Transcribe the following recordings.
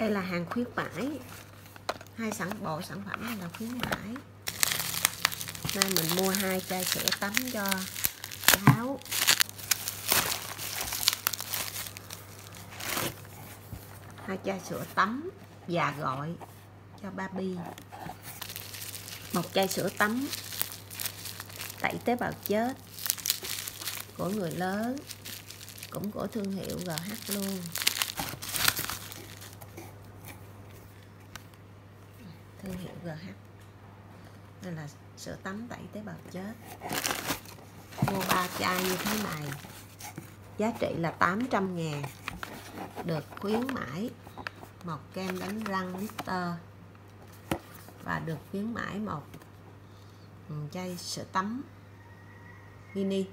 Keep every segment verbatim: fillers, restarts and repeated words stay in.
Đây là hàng khuyến mãi. Hai sản bộ sản phẩm này là khuyến mãi. Nay mình mua hai chai sữa tắm cho cháu. Hai chai sữa tắm và gọi cho baby. Một chai sữa tắm tẩy tế bào chết của người lớn, cũng của thương hiệu giê hát luôn. Thương hiệu giê hát. Đây là sữa tắm tẩy tế bào chết. Mua ba chai như thế này, giá trị là tám trăm ngàn. Được khuyến mãi một kem đánh răng Lister và được khuyến mãi một chai sữa tắm mini.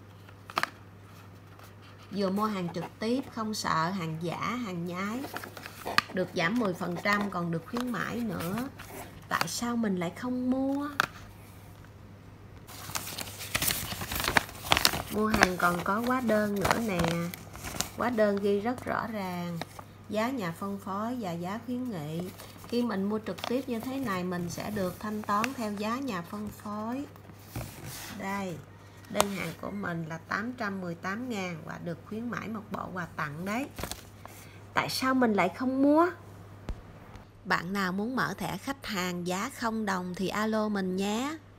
Vừa mua hàng trực tiếp không sợ hàng giả, hàng nhái, được giảm mười phần trăm còn được khuyến mãi nữa. Tại sao mình lại không mua? Mua hàng còn có hóa đơn nữa nè. Hóa đơn ghi rất rõ ràng giá nhà phân phối và giá khuyến nghị. Khi mình mua trực tiếp như thế này, mình sẽ được thanh toán theo giá nhà phân phối. Đây, đơn hàng của mình là tám trăm mười tám ngàn và được khuyến mãi một bộ quà tặng đấy. Tại sao mình lại không mua? Bạn nào muốn mở thẻ khách hàng giá không đồng thì alo mình nhé.